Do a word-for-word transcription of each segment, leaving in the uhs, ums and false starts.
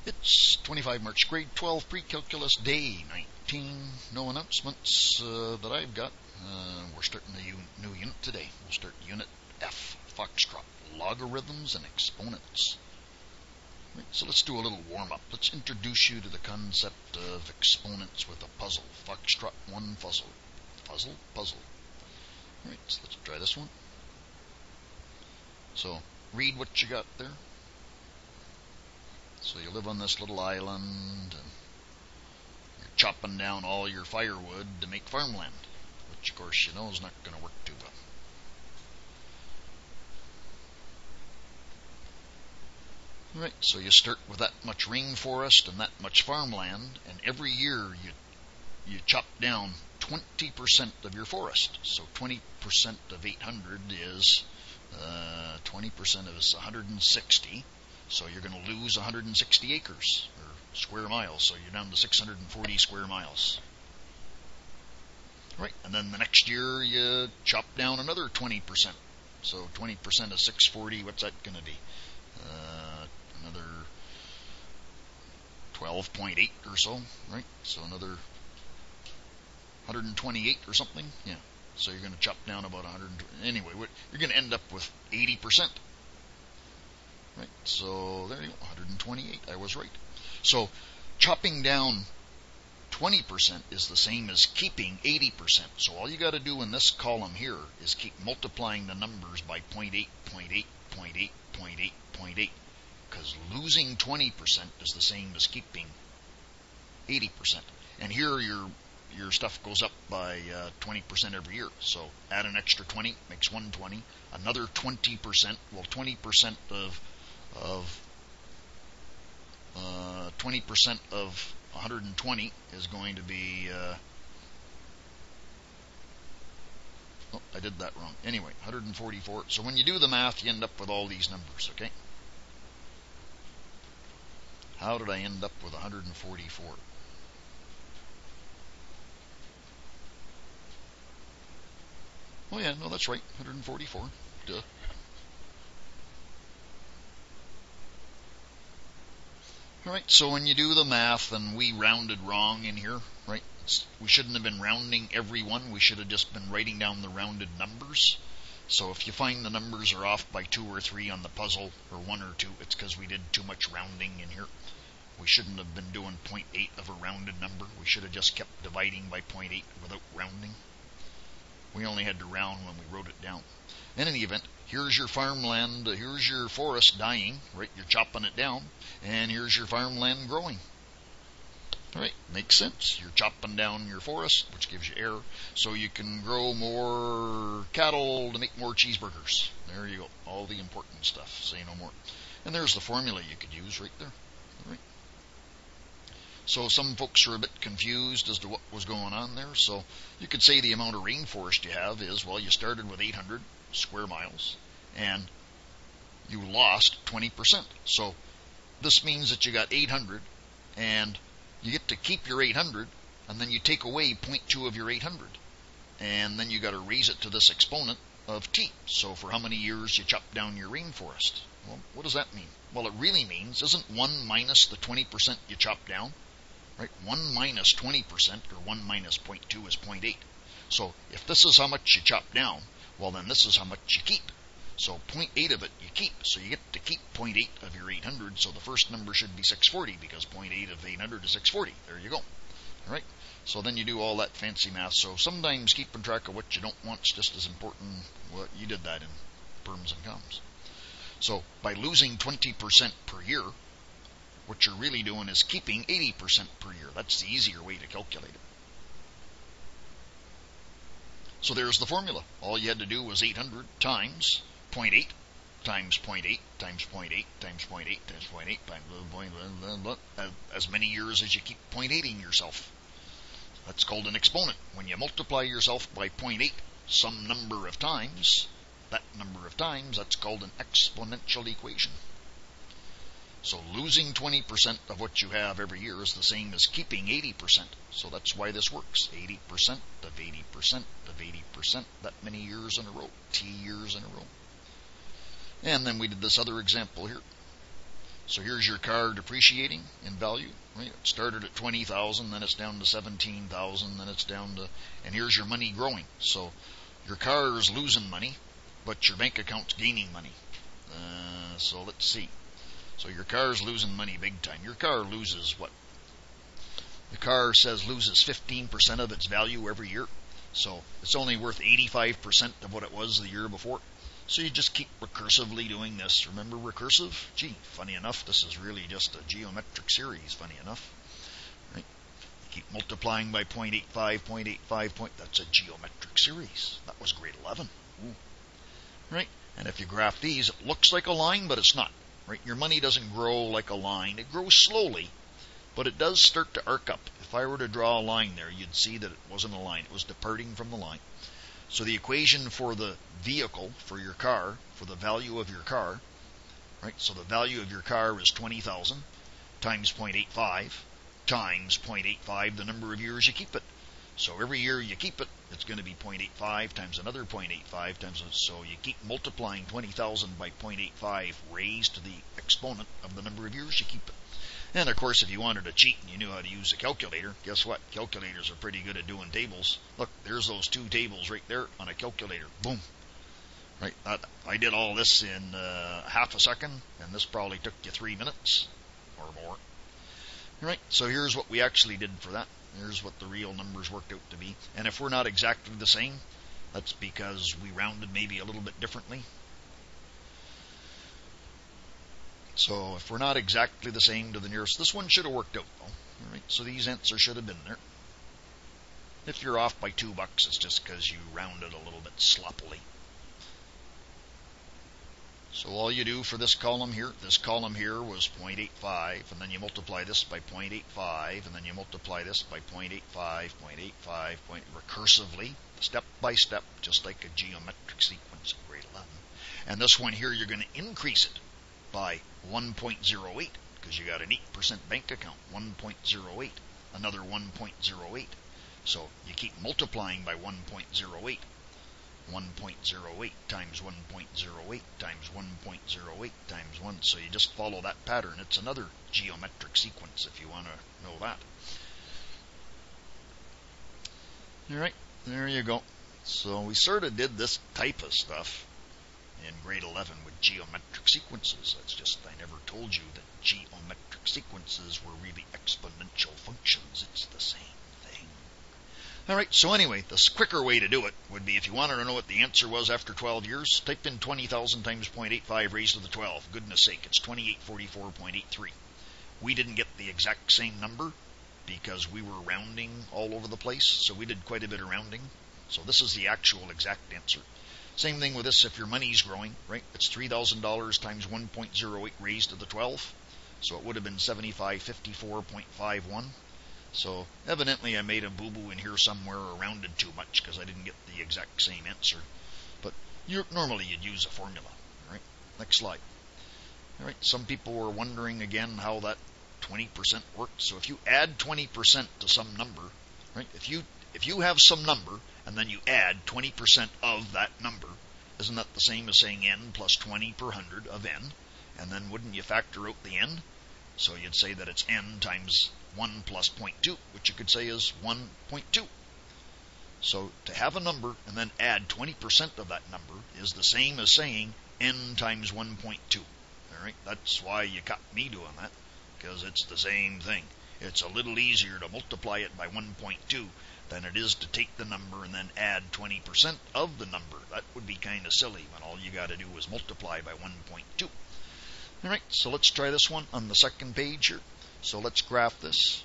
It's twenty-five March, grade twelve, pre-calculus, day nineteen. No announcements uh, that I've got. Uh, we're starting a new unit today. We'll start Unit F, Foxtrot, Logarithms and Exponents. Right, so let's do a little warm-up. Let's introduce you to the concept of exponents with a puzzle. Foxtrot one puzzle. Puzzle? Puzzle. All right, so let's try this one. So, read what you got there. So you live on this little island, and you're chopping down all your firewood to make farmland, which of course you know is not going to work too well. Right, so you start with that much rainforest and that much farmland, and every year you you chop down twenty percent of your forest. So twenty percent of eight hundred is uh, twenty percent of is one hundred sixty. So you're going to lose one hundred sixty acres, or square miles, so you're down to six hundred forty square miles. Right, and then the next year you chop down another twenty percent. So twenty percent of six hundred forty, what's that going to be? Uh, another twelve point eight or so, right? So another one hundred twenty-eight or something, yeah. So you're going to chop down about one hundred. Anyway, you're going to end up with eighty percent. Right, so there you go, one hundred twenty-eight, I was right. So chopping down twenty percent is the same as keeping eighty percent. So all you got to do in this column here is keep multiplying the numbers by zero point eight, zero point eight, zero point eight, zero point eight, zero point eight, because losing twenty percent is the same as keeping eighty percent. And here your your stuff goes up by uh, twenty percent every year. So add an extra twenty, makes one hundred twenty. Another twenty percent, well, twenty percent of of uh, twenty percent of one hundred twenty is going to be uh, oh, I did that wrong. Anyway, one hundred forty-four. So when you do the math, you end up with all these numbers, okay? How did I end up with one hundred forty-four? Oh yeah, no, that's right, one hundred forty-four. Duh. Alright, so when you do the math, and we rounded wrong in here, right? It's, we shouldn't have been rounding every one. We should have just been writing down the rounded numbers. So if you find the numbers are off by two or three on the puzzle, or one or two, it's because we did too much rounding in here. We shouldn't have been doing zero point eight of a rounded number. We should have just kept dividing by zero point eight without rounding. We only had to round when we wrote it down. In any event, here's your farmland, uh, here's your forest dying, right? You're chopping it down, and here's your farmland growing. All right, makes sense. You're chopping down your forest, which gives you air, so you can grow more cattle to make more cheeseburgers. There you go, all the important stuff, say no more. And there's the formula you could use right there. All right. So some folks are a bit confused as to what was going on there. So you could say the amount of rainforest you have is, well, you started with eight hundred square miles, and you lost twenty percent. So this means that you got eight hundred, and you get to keep your eight hundred, and then you take away zero point two of your eight hundred. And then you got to raise it to this exponent of t. So for how many years you chop down your rainforest? Well, what does that mean? Well, it really means, isn't one minus the twenty percent you chop down? Right? one minus twenty percent, or one minus zero point two is zero point eight. So if this is how much you chop down, well, then this is how much you keep. So zero point eight of it you keep. So you get to keep zero point eight of your eight hundred. So the first number should be six hundred forty, because zero point eight of eight hundred is six hundred forty. There you go. All right. So then you do all that fancy math. So sometimes keeping track of what you don't want is just as important. Well, you did that in perms and coms. So by losing twenty percent per year, what you're really doing is keeping eighty percent per year. That's the easier way to calculate it. So there's the formula. All you had to do was eight hundred times zero point eight times zero point eight times zero point eight times zero point eight times zero point eight times blah, blah, blah, blah, as many years as you keep zero point eighting yourself. That's called an exponent. When you multiply yourself by zero point eight some number of times, that number of times, that's called an exponential equation. So losing twenty percent of what you have every year is the same as keeping eighty percent. So that's why this works. eighty percent of eighty percent of eighty percent, that many years in a row, t years in a row. And then we did this other example here. So here's your car depreciating in value. Right? It started at twenty thousand, then it's down to seventeen thousand, then it's down to, and here's your money growing. So your car is losing money, but your bank account's gaining money. Uh, so let's see. So your car's losing money big time. Your car loses what? The car says loses fifteen percent of its value every year. So it's only worth eighty-five percent of what it was the year before. So you just keep recursively doing this. Remember recursive? Gee, funny enough, this is really just a geometric series, funny enough. Right? You keep multiplying by zero point eight five, zero point eight five, point, that's a geometric series. That was grade eleven. Ooh. Right? And if you graph these, it looks like a line, but it's not. Right? Your money doesn't grow like a line. It grows slowly, but it does start to arc up. If I were to draw a line there, you'd see that it wasn't a line. It was departing from the line. So the equation for the vehicle, for your car, for the value of your car, right? So the value of your car is twenty thousand times zero point eight five times zero point eight five, the number of years you keep it. So every year you keep it, it's going to be zero point eight five times another zero point eight five times, so you keep multiplying twenty thousand by zero point eight five raised to the exponent of the number of years you keep it. And of course, if you wanted to cheat and you knew how to use a calculator, guess what? Calculators are pretty good at doing tables. Look, there's those two tables right there on a calculator. Boom. Right? I did all this in uh, half a second, and this probably took you three minutes or more. Right? So here's what we actually did for that. Here's what the real numbers worked out to be. And if we're not exactly the same, that's because we rounded maybe a little bit differently. So if we're not exactly the same to the nearest, this one should have worked out though. All right, so these answers should have been there. If you're off by two bucks, it's just because you rounded a little bit sloppily. So all you do for this column here, this column here was zero point eight five, and then you multiply this by zero point eight five, and then you multiply this by zero point eight five, zero point eight five, point, recursively, step by step, just like a geometric sequence in grade eleven. And this one here, you're going to increase it by one point zero eight, because you got an eight percent bank account, one point zero eight, another one point zero eight. So you keep multiplying by one point zero eight. one point zero eight times one point zero eight times one point zero eight times one. So you just follow that pattern. It's another geometric sequence if you want to know that. Alright, there you go. So we sort of did this type of stuff in grade eleven with geometric sequences. That's just, I never told you that geometric sequences were really exponential functions. It's the same thing. Alright, so anyway, the quicker way to do it would be, if you wanted to know what the answer was after twelve years, type in twenty thousand times zero point eight five raised to the twelve. Goodness sake, it's twenty-eight forty-four point eight three. We didn't get the exact same number because we were rounding all over the place, so we did quite a bit of rounding. So this is the actual exact answer. Same thing with this, if your money's growing, right? It's three thousand dollars times one point zero eight raised to the twelve. So it would have been seventy-five fifty-four point five one. So evidently I made a boo-boo in here somewhere or rounded too much because I didn't get the exact same answer. But you're, normally you'd use a formula. All right, next slide. All right, some people were wondering again how that twenty percent worked. So if you add twenty percent to some number, right? If you if you have some number and then you add twenty percent of that number, isn't that the same as saying n plus twenty per hundred of n? And then wouldn't you factor out the n? So you'd say that it's n times one plus zero point two, which you could say is one point two. So to have a number and then add twenty percent of that number is the same as saying n times one point two. All right, that's why you caught me doing that, because it's the same thing. It's a little easier to multiply it by one point two than it is to take the number and then add twenty percent of the number. That would be kind of silly when all you got to do is multiply by one point two. All right, so let's try this one on the second page here. So let's graph this.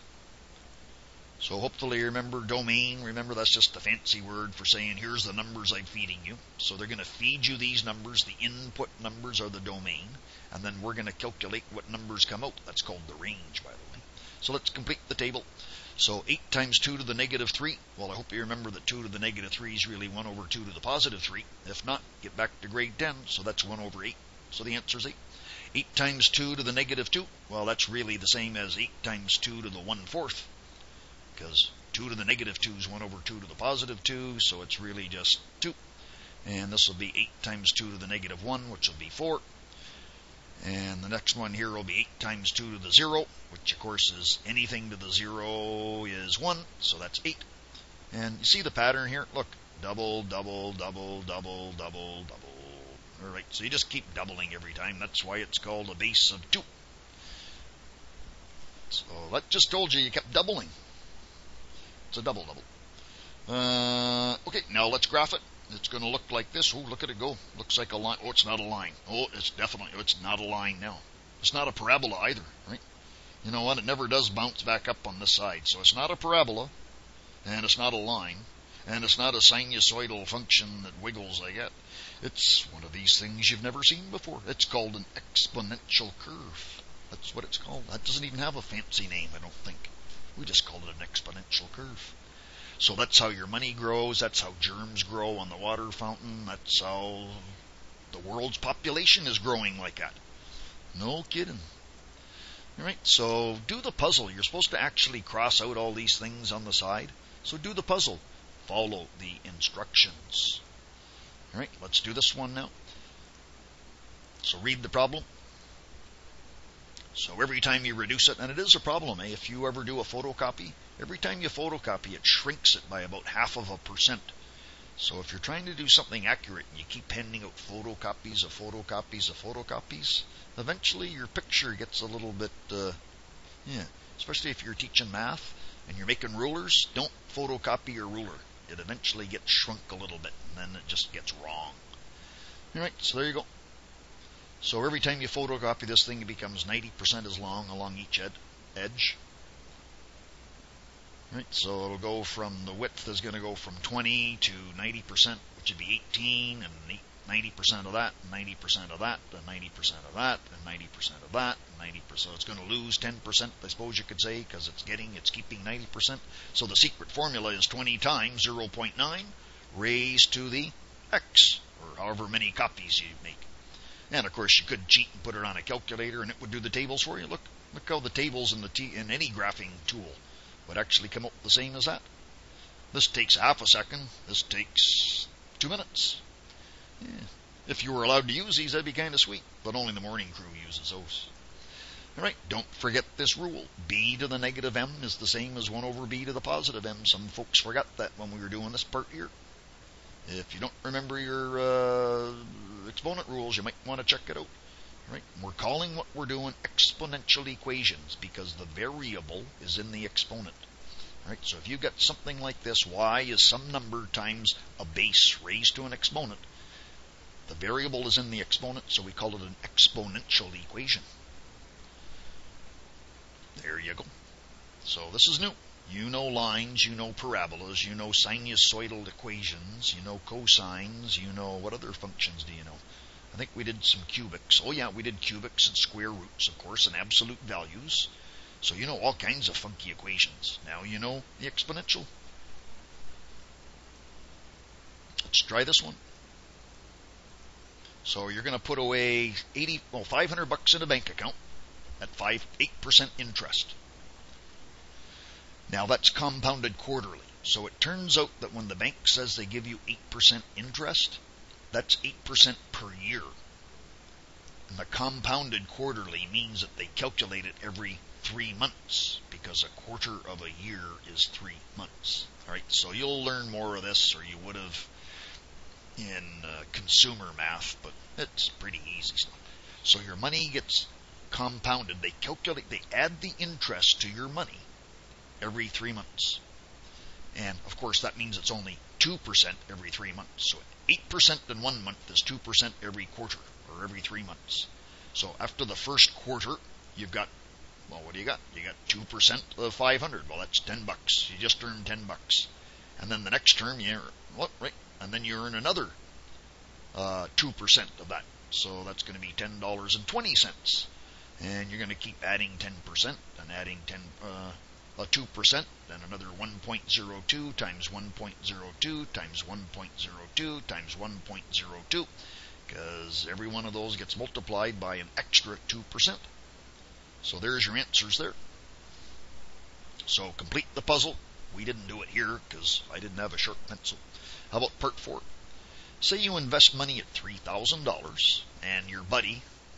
So hopefully you remember domain. Remember, that's just a fancy word for saying here's the numbers I'm feeding you. So they're going to feed you these numbers. The input numbers are the domain. And then we're going to calculate what numbers come out. That's called the range, by the way. So let's complete the table. So eight times two to the negative three. Well, I hope you remember that two to the negative three is really one over two to the positive three. If not, get back to grade ten. So that's one over eight. So the answer is eight. eight times two to the negative two. Well, that's really the same as eight times two to the one fourth. Because two to the negative two is one over two to the positive two. So it's really just two. And this will be eight times two to the negative one, which will be four. And the next one here will be eight times two to the zero, which of course is anything to the zero is one, so that's eight. And you see the pattern here? Look, double, double, double, double, double, double. All right, so you just keep doubling every time. That's why it's called a base of two. So that just told you you kept doubling. It's a double double. Uh, okay, now let's graph it. It's going to look like this. Oh, look at it go. Looks like a line. Oh, it's not a line. Oh, it's definitely, it's not a line now. It's not a parabola either, right? You know what? It never does bounce back up on this side. So it's not a parabola, and it's not a line, and it's not a sinusoidal function that wiggles like that. It's one of these things you've never seen before. It's called an exponential curve. That's what it's called. That doesn't even have a fancy name, I don't think. We just called it an exponential curve. So that's how your money grows. That's how germs grow on the water fountain. That's how the world's population is growing like that. No kidding. All right, so do the puzzle. You're supposed to actually cross out all these things on the side. So do the puzzle. Follow the instructions. All right, let's do this one now. So read the problem. So every time you reduce it, and it is a problem, eh? If you ever do a photocopy, every time you photocopy, it shrinks it by about half of a percent. So if you're trying to do something accurate, and you keep handing out photocopies of photocopies of photocopies, eventually your picture gets a little bit, uh, yeah, especially if you're teaching math and you're making rulers, don't photocopy your ruler. It eventually gets shrunk a little bit, and then it just gets wrong. All right, so there you go. So every time you photocopy this thing, it becomes ninety percent as long along each ed edge. Right, so it'll go from, the width is going to go from twenty to ninety percent, which would be eighteen, and ninety percent of that, and ninety percent of that, and ninety percent of that, and ninety percent of that, and ninety percent. So it's going to lose ten percent, I suppose you could say, because it's getting, it's keeping ninety percent. So the secret formula is twenty times zero point nine raised to the x, or however many copies you make. And of course you could cheat and put it on a calculator and it would do the tables for you. Look, look how the tables in the t in any graphing tool would actually come up the same as that. This takes half a second. This takes two minutes. Yeah. If you were allowed to use these, that'd be kind of sweet. But only the morning crew uses those. All right, don't forget this rule. B to the negative m is the same as one over b to the positive m. Some folks forgot that when we were doing this part here. If you don't remember your uh, exponent rules, you might want to check it out. Right? We're calling what we're doing exponential equations because the variable is in the exponent. Right? So if you get something like this, y is some number times a base raised to an exponent. The variable is in the exponent, so we call it an exponential equation. There you go. So this is new. You know lines, you know parabolas, you know sinusoidal equations, you know cosines, you know, what other functions do you know? I think we did some cubics. Oh yeah, we did cubics and square roots, of course, and absolute values. So you know all kinds of funky equations. Now you know the exponential. Let's try this one. So you're going to put away eighty, well, five hundred bucks in a bank account at five, eight percent interest. Now that's compounded quarterly. So it turns out that when the bank says they give you eight percent interest, that's eight percent per year. And the compounded quarterly means that they calculate it every three months because a quarter of a year is three months. All right, so you'll learn more of this, or you would have in uh, consumer math, but it's pretty easy stuff. So your money gets compounded. They calculate, they add the interest to your money every three months. And of course that means it's only two percent every three months. So eight percent in one month is two percent every quarter, or every three months. So after the first quarter, you've got, well, what do you got? You got two percent of five hundred. Well, that's ten bucks. You just earned ten bucks. And then the next term, you earn, what, right? And then you earn another uh, two percent of that. So that's going to be ten dollars and twenty cents. And you're going to keep adding ten percent and adding ten, uh, uh, two percent, then another one point zero two times one point zero two times one point zero two times one point zero two, because every one of those gets multiplied by an extra two percent. So there's your answers there. So complete the puzzle. We didn't do it here because I didn't have a sharp pencil. How about part four? Say you invest money at three thousand dollars and your buddy,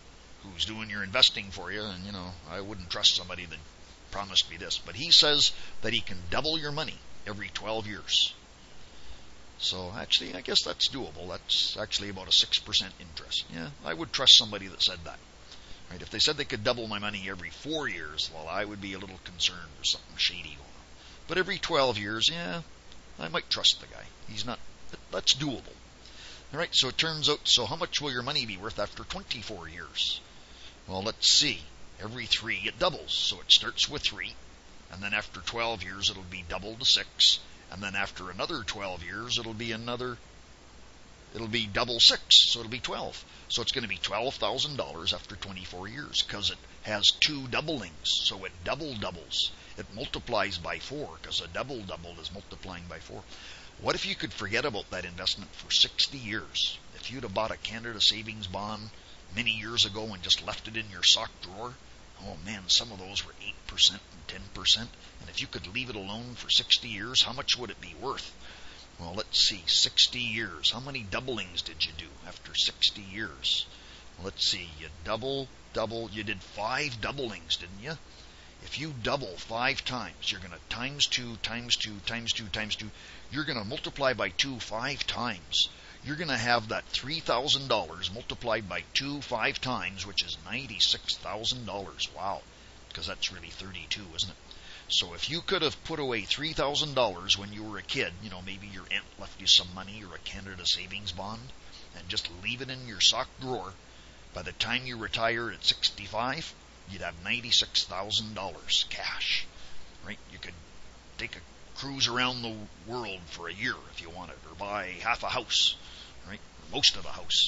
who's doing your investing for you, and, you know, I wouldn't trust somebody that promised me this, but he says that he can double your money every twelve years. So actually, I guess that's doable. That's actually about a six percent interest. Yeah, I would trust somebody that said that. Right? If they said they could double my money every four years, well, I would be a little concerned there's something shady going on. But every twelve years, yeah, I might trust the guy. He's not, that's doable. All right, so it turns out, so how much will your money be worth after twenty-four years? Well, let's see. Every three, it doubles. So it starts with three, and then after twelve years, it'll be double to six, and then after another twelve years, it'll be another, it'll be double six, so it'll be twelve. So it's going to be twelve thousand dollars after twenty-four years, because it has two doublings, so it double doubles. It multiplies by four, because a double double is multiplying by four. What if you could forget about that investment for sixty years? If you'd have bought a Canada Savings bond many years ago and just left it in your sock drawer, oh man, some of those were eight percent and ten percent. And if you could leave it alone for sixty years, how much would it be worth? Well, let's see, sixty years. How many doublings did you do after sixty years? Let's see, you double, double, you did five doublings, didn't you? If you double five times, you're going to times two, times two, times two, times two. You're going to multiply by two five times. You're going to have that three thousand dollars multiplied by two five times, which is ninety-six thousand dollars. Wow, because that's really thirty-two, isn't it? So if you could have put away three thousand dollars when you were a kid, you know, maybe your aunt left you some money or a Canada Savings bond, and just leave it in your sock drawer, by the time you retire at sixty-five, you'd have ninety-six thousand dollars cash, right? You could take a cruise around the world for a year if you wanted, or buy half a house, right? Or most of a house.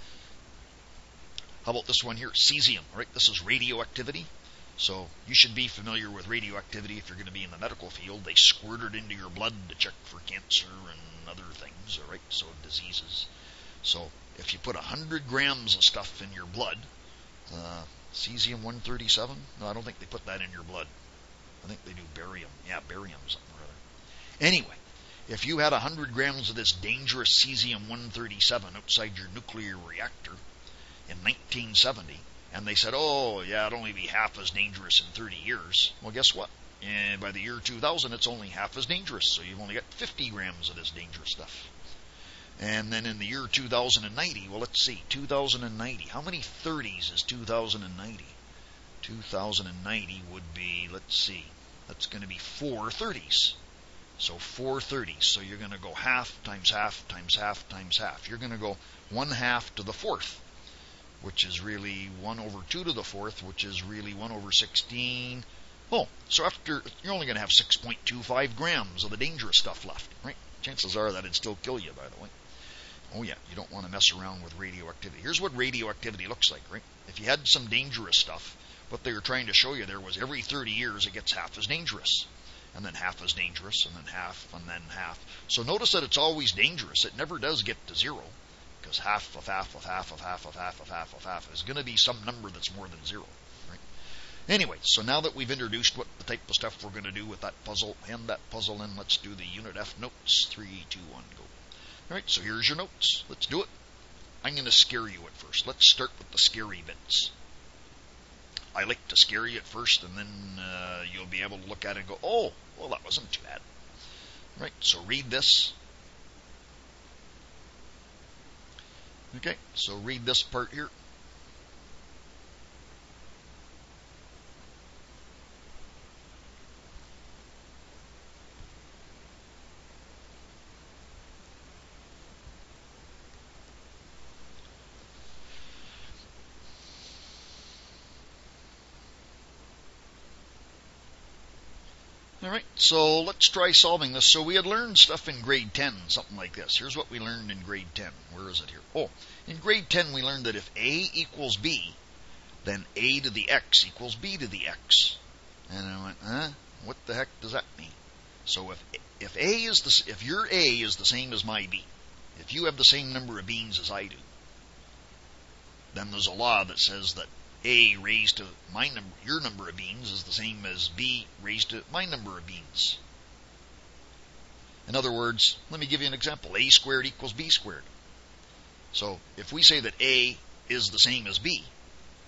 How about this one here? Cesium, right? This is radioactivity. So you should be familiar with radioactivity if you're going to be in the medical field. They squirt it into your blood to check for cancer and other things, all right? So diseases. So if you put one hundred grams of stuff in your blood, uh, cesium one thirty-seven, no, I don't think they put that in your blood. I think they do barium. Yeah, barium something or other. Anyway, if you had one hundred grams of this dangerous cesium one thirty-seven outside your nuclear reactor in nineteen seventy, and they said, oh, yeah, it'll only be half as dangerous in thirty years. Well, guess what? And by the year two thousand, it's only half as dangerous, so you've only got fifty grams of this dangerous stuff. And then in the year two thousand ninety, well, let's see, two thousand ninety. How many thirties is two thousand ninety? two thousand ninety would be, let's see, that's going to be four thirties. So four thirties. So you're going to go half times half times half times half. You're going to go one half to the fourth, which is really one over two to the fourth, which is really one over sixteen. Oh, so after, you're only going to have six point two five grams of the dangerous stuff left, right? Chances are that it'd still kill you, by the way. Oh yeah, you don't want to mess around with radioactivity. Here's what radioactivity looks like, right? If you had some dangerous stuff, what they were trying to show you there was every thirty years it gets half as dangerous, and then half as dangerous, and then half, and then half. So notice that it's always dangerous. It never does get to zero, because half of half of half of half of half of half of half is going to be some number that's more than zero, right? Anyway, so now that we've introduced what the type of stuff we're going to do with that puzzle and that puzzle, and let's do the Unit F notes. Three, two, one, go. All right, so here's your notes. Let's do it. I'm going to scare you at first. Let's start with the scary bits. I like to scare you at first, and then uh, you'll be able to look at it and go, oh, well, that wasn't too bad. Right, so read this. Okay, so read this part here. All right, so let's try solving this. So we had learned stuff in grade ten, something like this. Here's what we learned in grade ten. Where is it here? Oh, in grade ten we learned that if A equals B, then A to the X equals B to the X. And I went, huh? What the heck does that mean? So if if A is the if your A is the same as my B, if you have the same number of beans as I do, then there's a law that says that A raised to my number, your number of beans is the same as B raised to my number of beans. In other words, let me give you an example. A squared equals B squared. So if we say that A is the same as B,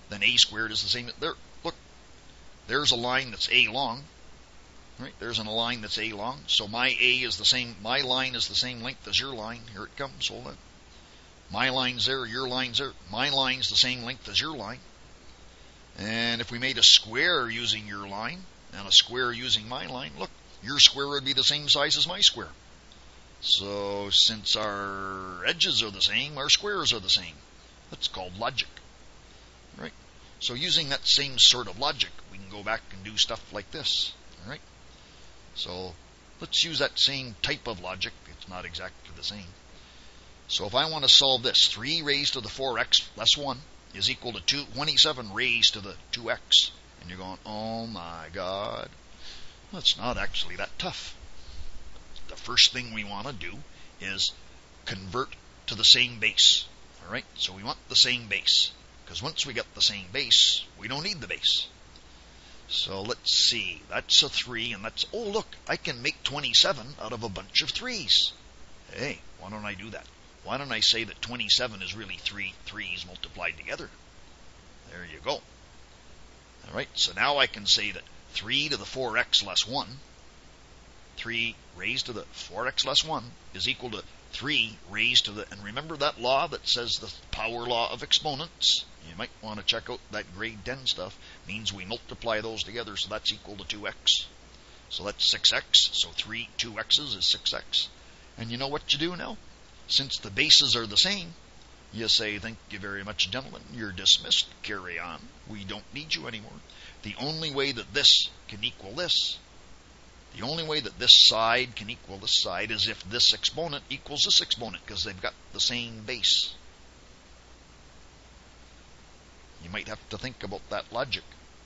then a squared is the same. There, look, there's a line that's a long. Right, there's a line that's a long. So my a is the same. My line is the same length as your line. Here it comes. Hold on. My line's there. Your line's there. My line's the same length as your line. And if we made a square using your line and a square using my line, look, your square would be the same size as my square. So since our edges are the same, our squares are the same. That's called logic. Right? So using that same sort of logic, we can go back and do stuff like this. All right? So let's use that same type of logic. It's not exactly the same. So if I want to solve this, three raised to the four x less one is equal to twenty-seven raised to the two x. And you're going, oh my God. That's not actually that tough. The first thing we want to do is convert to the same base. All right? So we want the same base. Because once we get the same base, we don't need the base. So let's see. That's a three, and that's... Oh, look, I can make twenty-seven out of a bunch of threes. Hey, why don't I do that? Why don't I say that twenty-seven is really three threes multiplied together? There you go. All right, so now I can say that three to the four x less one, three raised to the four x less one is equal to three raised to the... And remember that law that says the power law of exponents? You might want to check out that grade ten stuff. It means we multiply those together, so that's equal to two x. So that's six x. So three, two x's is six x. And you know what you do now? Since the bases are the same, you say, thank you very much, gentlemen. You're dismissed. Carry on. We don't need you anymore. The only way that this can equal this, the only way that this side can equal this side is if this exponent equals this exponent, because they've got the same base. You might have to think about that logic.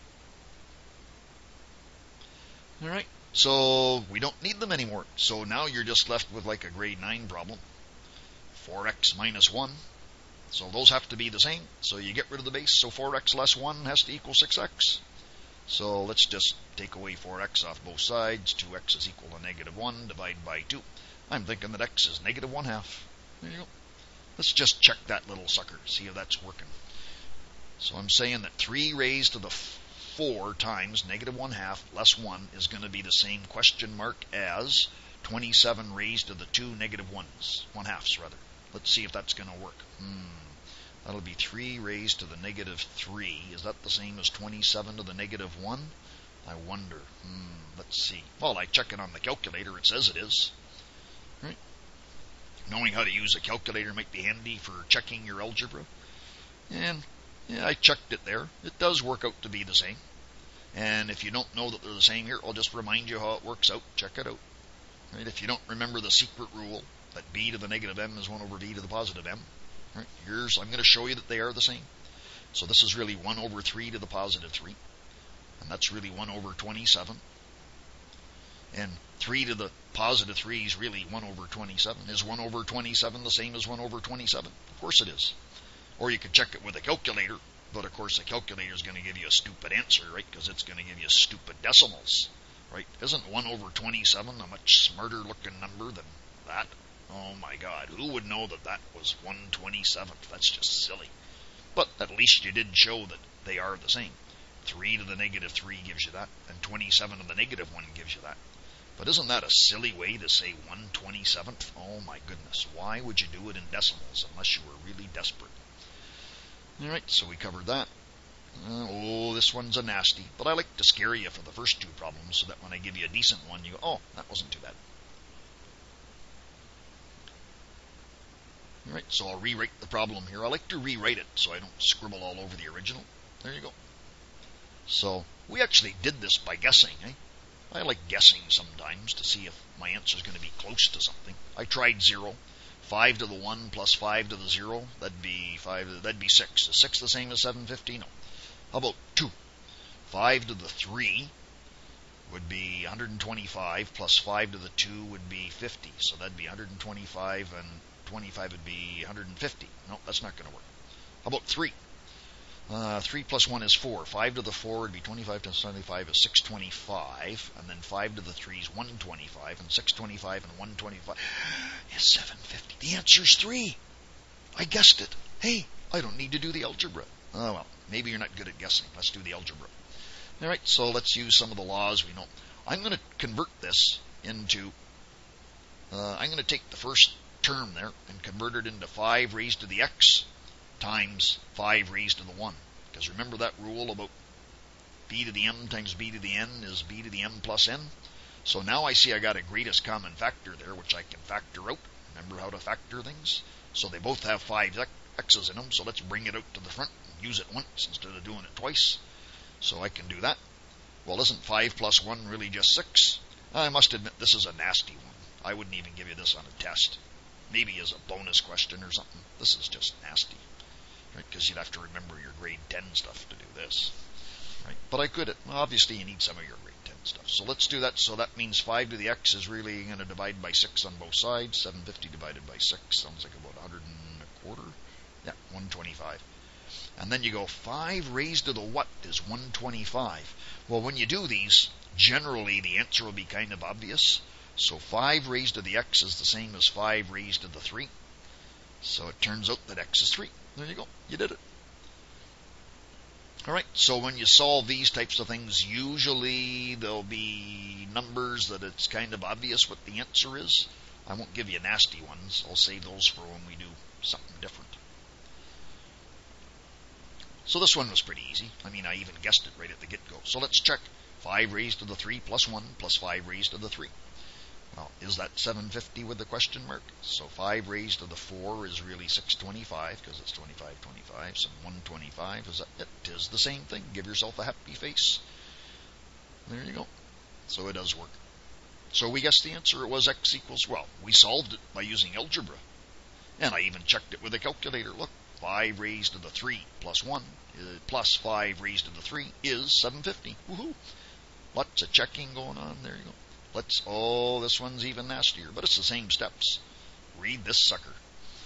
All right, so we don't need them anymore. So now you're just left with like a grade nine problem. four x minus one. So those have to be the same. So you get rid of the base. So four x less one has to equal six x. So let's just take away four x off both sides. two x is equal to negative one. Divide by two. I'm thinking that x is negative one half. There you go. Let's just check that little sucker. See if that's working. So I'm saying that three raised to the four times negative one half less one is going to be the same question mark as twenty-seven raised to the two negative ones. One halves, rather. Let's see if that's going to work. Hmm. That'll be three raised to the negative three. Is that the same as twenty-seven to the negative one? I wonder. Hmm. Let's see. Well, I check it on the calculator. It says it is. Right? Knowing how to use a calculator might be handy for checking your algebra. And yeah, I checked it there. It does work out to be the same. And if you don't know that they're the same here, I'll just remind you how it works out. Check it out. Right? If you don't remember the secret rule, that b to the negative m is one over v to the positive m. Right? Here's, I'm going to show you that they are the same. So this is really one over three to the positive three. And that's really one over twenty-seven. And three to the positive three is really one over twenty-seven. Is one over twenty-seven the same as one over twenty-seven? Of course it is. Or you could check it with a calculator. But of course the calculator is going to give you a stupid answer, right? Because it's going to give you stupid decimals. Right? Isn't one over twenty-seven a much smarter looking number than that? Oh my God, who would know that that was one twenty-seventh? That's just silly. But at least you did show that they are the same. three to the negative three gives you that, and twenty-seven to the negative one gives you that. But isn't that a silly way to say one twenty-seventh? Oh my goodness, why would you do it in decimals unless you were really desperate? Alright, so we covered that. Uh, oh, this one's a nasty, but I like to scare you for the first two problems so that when I give you a decent one, you go, oh, that wasn't too bad. Alright, so I'll rewrite the problem here. I like to rewrite it so I don't scribble all over the original. There you go. So, we actually did this by guessing, eh? I like guessing sometimes to see if my answer is going to be close to something. I tried zero. five to the one plus five to the zero, that'd be five. That'd be six. Is six the same as seven hundred fifty? No. How about two? five to the three would be one hundred twenty-five, plus five to the two would be fifty. So that'd be one hundred twenty-five, and twenty-five would be one hundred fifty. No, that's not going to work. How about three? Uh, three plus one is four. five to the four would be twenty-five times twenty-five is six hundred twenty-five. And then five to the three is one hundred twenty-five. And six hundred twenty-five and one hundred twenty-five is seven hundred fifty. The answer's three. I guessed it. Hey, I don't need to do the algebra. Oh, well, maybe you're not good at guessing. Let's do the algebra. All right, so let's use some of the laws we know. I'm going to convert this into, uh, I'm going to take the first term there and convert it into five raised to the x times five raised to the one. Because remember that rule about b to the m times b to the n is b to the m plus n? So now I see I got a greatest common factor there, which I can factor out. Remember how to factor things? So they both have five x's in them, so let's bring it out to the front and use it once instead of doing it twice. So I can do that. Well, isn't five plus one really just six? I must admit this is a nasty one. I wouldn't even give you this on a test. Maybe as a bonus question or something. This is just nasty. Right? Because you'd have to remember your grade ten stuff to do this. Right? But I could, obviously you need some of your grade ten stuff. So let's do that. So that means five to the x is really going to divide by six on both sides. seven hundred fifty divided by six sounds like about one hundred and a quarter. Yeah, one hundred twenty-five. And then you go five raised to the what is one hundred twenty-five. Well, when you do these, generally the answer will be kind of obvious. So five raised to the x is the same as five raised to the three. So it turns out that x is three. There you go. You did it. All right, so when you solve these types of things, usually there'll be numbers that it's kind of obvious what the answer is. I won't give you nasty ones. I'll save those for when we do something different. So this one was pretty easy. I mean, I even guessed it right at the get-go. So let's check. five raised to the three plus one plus five raised to the three. Well, is that seven hundred fifty with the question mark? So five raised to the four is really six hundred twenty-five because it's twenty-five, twenty-five. So one hundred twenty-five, is that it? It is the same thing. Give yourself a happy face. There you go. So it does work. So we guessed the answer. It was x equals, well, we solved it by using algebra. And I even checked it with a calculator. Look, five raised to the three plus one uh, plus five raised to the three is seven hundred fifty. Woohoo! Lots of checking going on. There you go. Let's, oh, this one's even nastier, but it's the same steps. Read this sucker.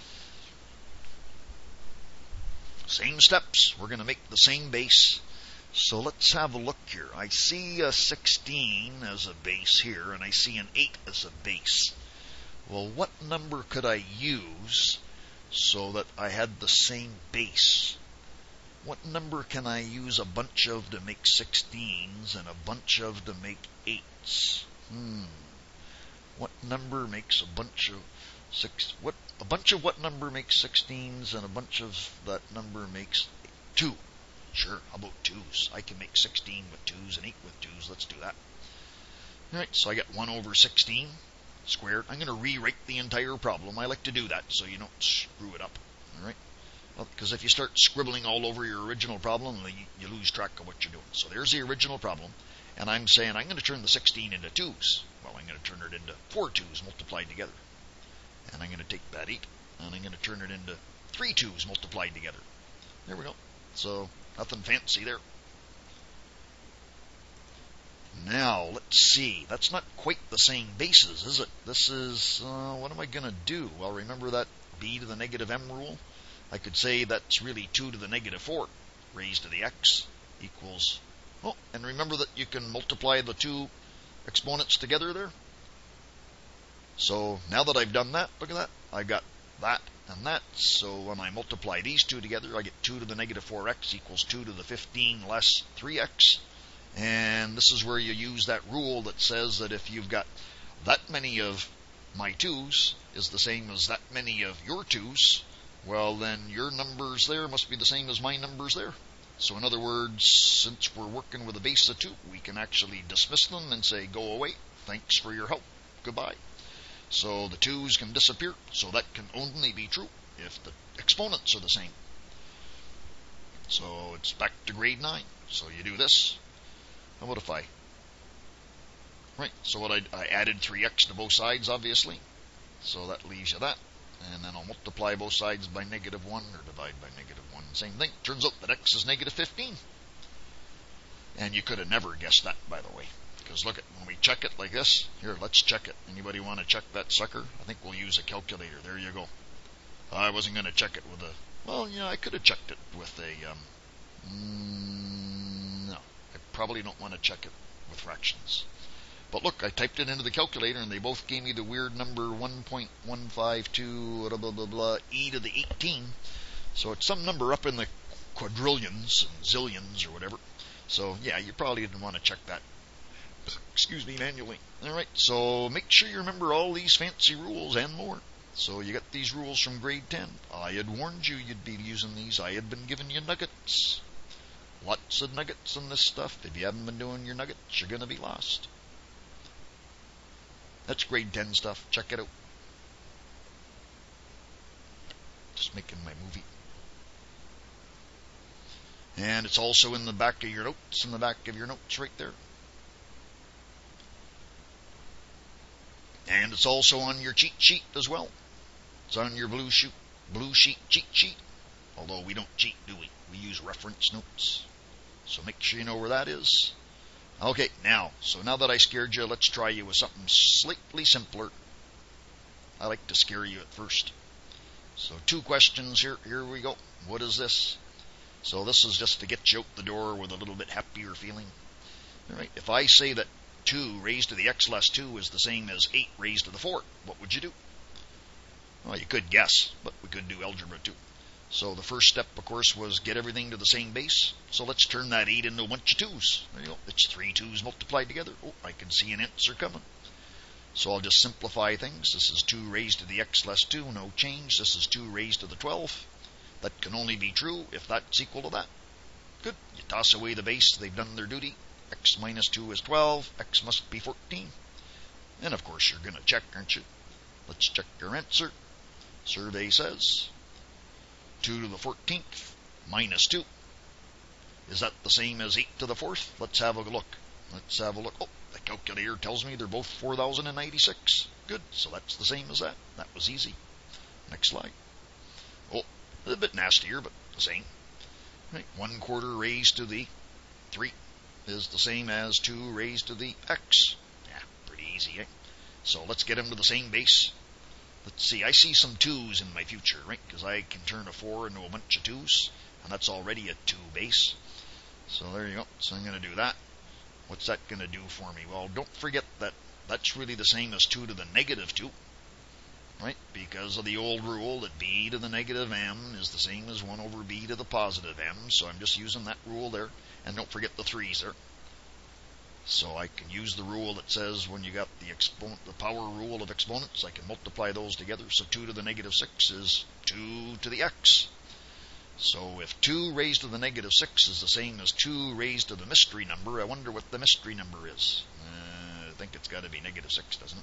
Same steps. We're going to make the same base. So let's have a look here. I see a sixteen as a base here, and I see an eight as a base. Well, what number could I use so that I had the same base? What number can I use a bunch of to make sixteens and a bunch of to make eights? Hmm. What number makes a bunch of six? What a bunch of what number makes sixteens and a bunch of that number makes two? Sure. How about twos? I can make sixteen with twos and eight with twos. Let's do that. All right. So I get one over sixteen squared. I'm going to rewrite the entire problem. I like to do that so you don't screw it up. All right. Well, because if you start scribbling all over your original problem, you, you lose track of what you're doing. So there's the original problem. And I'm saying I'm going to turn the sixteen into twos. Well, I'm going to turn it into four twos multiplied together. And I'm going to take that eight, and I'm going to turn it into three twos multiplied together. There we go. So, nothing fancy there. Now, let's see. That's not quite the same bases, is it? This is, uh, what am I going to do? Well, remember that b to the negative m rule? I could say that's really two to the negative four raised to the x equals... Oh, and remember that you can multiply the two exponents together there. So now that I've done that, look at that. I got that and that. So when I multiply these two together, I get two to the negative four x equals two to the fifteen less three x. And this is where you use that rule that says that if you've got that many of my twos is the same as that many of your twos, well, then your numbers there must be the same as my numbers there. So in other words, since we're working with a base of two, we can actually dismiss them and say, go away. Thanks for your help. Goodbye. So the twos can disappear. So that can only be true if the exponents are the same. So it's back to grade nine. So you do this. And what if I... Right, so what I, I added three x to both sides, obviously. So that leaves you that. And then I'll multiply both sides by negative one, or divide by negative one. Same thing. Turns out that x is negative fifteen. And you could have never guessed that, by the way. Because look at, when we check it like this, here, let's check it. Anybody want to check that sucker? I think we'll use a calculator. There you go. I wasn't going to check it with a, well, yeah, I could have checked it with a, um, mm, no. I probably don't want to check it with fractions. But look, I typed it into the calculator, and they both gave me the weird number one point one five two, blah, blah, blah, blah, e to the eighteen. So it's some number up in the quadrillions and zillions or whatever. So yeah, you probably didn't want to check that, excuse me, manually. Alright, so make sure you remember all these fancy rules and more. So you got these rules from grade ten. I had warned you you'd be using these. I had been giving you nuggets. Lots of nuggets in this stuff. If you haven't been doing your nuggets, you're going to be lost. That's grade ten stuff. Check it out. Just making my movie. And it's also in the back of your notes, in the back of your notes right there. And it's also on your cheat sheet as well. It's on your blue sheet, blue sheet cheat sheet. Although we don't cheat, do we? We use reference notes. So make sure you know where that is. Okay, now, so now that I scared you, let's try you with something slightly simpler. I like to scare you at first. So two questions here. Here we go. What is this? So this is just to get you out the door with a little bit happier feeling. All right. If I say that two raised to the x less two is the same as eight raised to the four, what would you do? Well, you could guess, but we could do algebra too. So the first step, of course, was get everything to the same base. So let's turn that eight into a bunch of twos. There you go. It's three twos multiplied together. Oh, I can see an answer coming. So I'll just simplify things. This is two raised to the x less two, no change. This is two raised to the twelve. That can only be true if that's equal to that. Good. You toss away the base. They've done their duty. X minus two is twelve. X must be fourteen. And, of course, you're going to check, aren't you? Let's check your answer. Survey says two to the fourteenth minus two. Is that the same as eight to the fourth? Let's have a look. Let's have a look. Oh, the calculator tells me they're both four thousand ninety-six. Good, so that's the same as that. That was easy. Next slide. Oh, a bit nastier, but the same. Right. One quarter raised to the three is the same as two raised to the x. Yeah, pretty easy, eh? So let's get them to the same base. Let's see, I see some twos in my future, right? Because I can turn a four into a bunch of twos, and that's already a two base. So there you go. So I'm going to do that. What's that going to do for me? Well, don't forget that that's really the same as two to the negative two, right? Because of the old rule that b to the negative m is the same as one over b to the positive m. So I'm just using that rule there. And don't forget the threes there. So I can use the rule that says when you got the exponent, the power rule of exponents, I can multiply those together. So two to the negative six is two to the x. So if two raised to the negative six is the same as two raised to the mystery number, I wonder what the mystery number is. Uh, I think it's got to be negative six, doesn't it?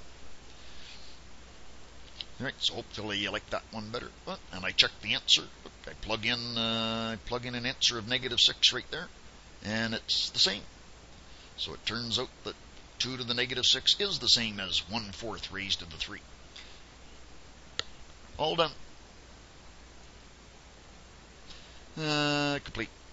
All right, so hopefully you like that one better. And I check the answer. Look, I plug in, uh, I plug in an answer of negative six right there, and it's the same. So it turns out that two to the negative six is the same as one fourth raised to the three. All done. Uh, complete.